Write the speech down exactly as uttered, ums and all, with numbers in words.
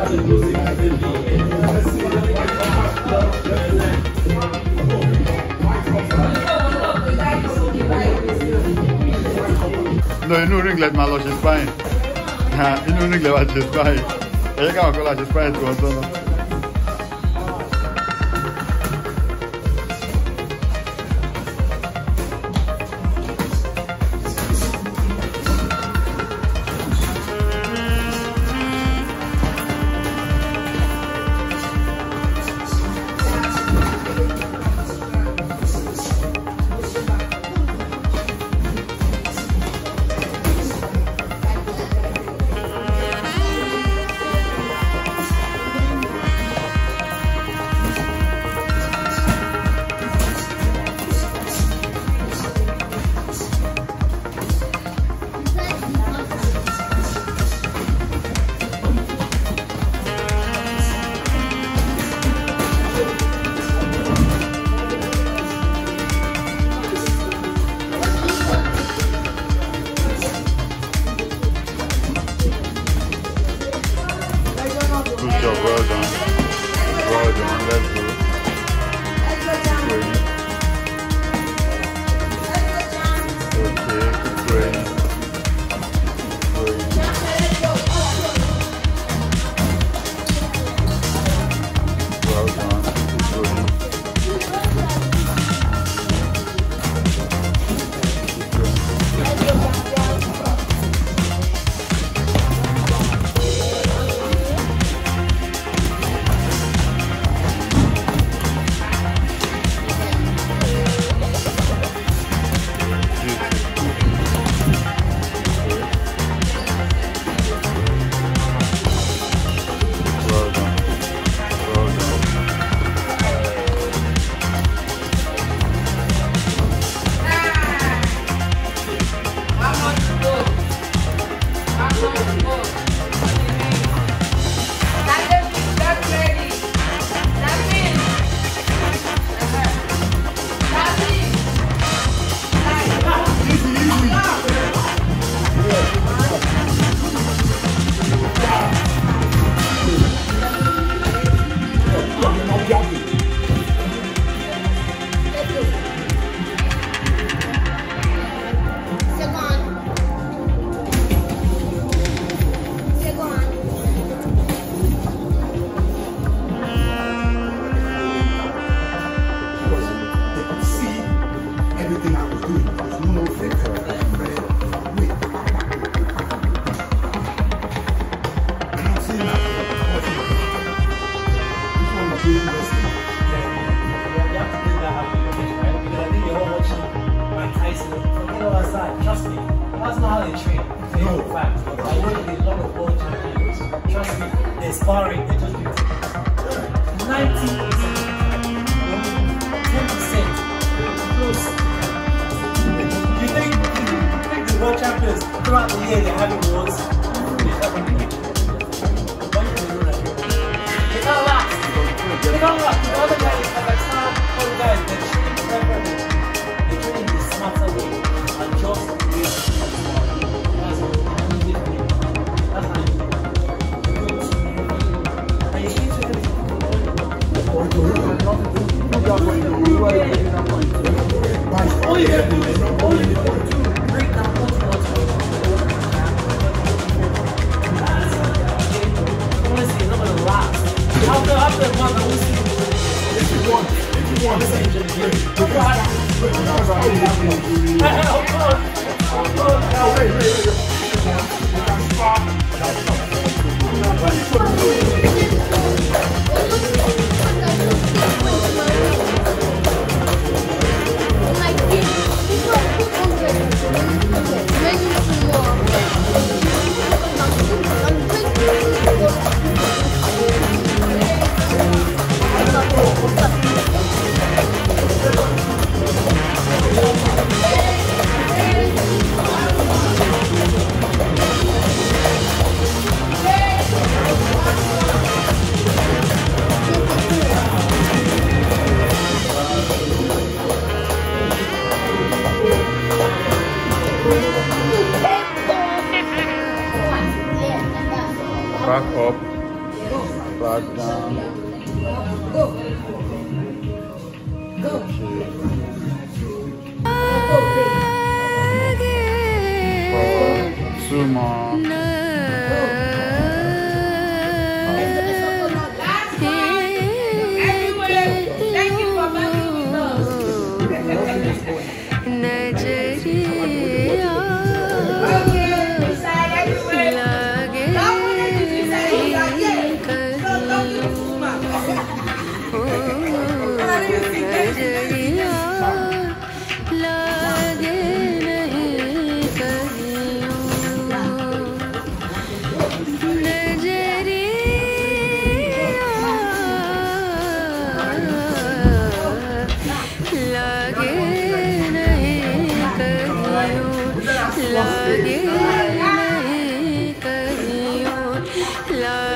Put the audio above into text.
No, inú ringlet máa lọ ṣe spine. Inú ringlet wá ṣe spine. Ẹ̀yẹ́ káwọn kọ́ la ṣe spine tó ọ̀tọ̀ náà. Good job, well done. Well done, let's go. Keep going. Okay, keep going. Going. Well done, keep going. Trust me, that's not how they train. No facts. I know they lot of world champions. Trust me, they're sparring, they're just ninety percent, ten percent close. You think, you think the world champions throughout the year they're having awards? They can't last. They can't last. The other guys, like some other guys, they're training forever. They're training the smarter way. And just the way to smart. That's all. That's how you do it. And you need to do it. All you have to do is all you have to do is break down what's what's honestly, it's not gonna last. After after a month, I will see you. If you want, if you want, this ain't just great. Oh God. Two more. Lagi nahi kahiyon.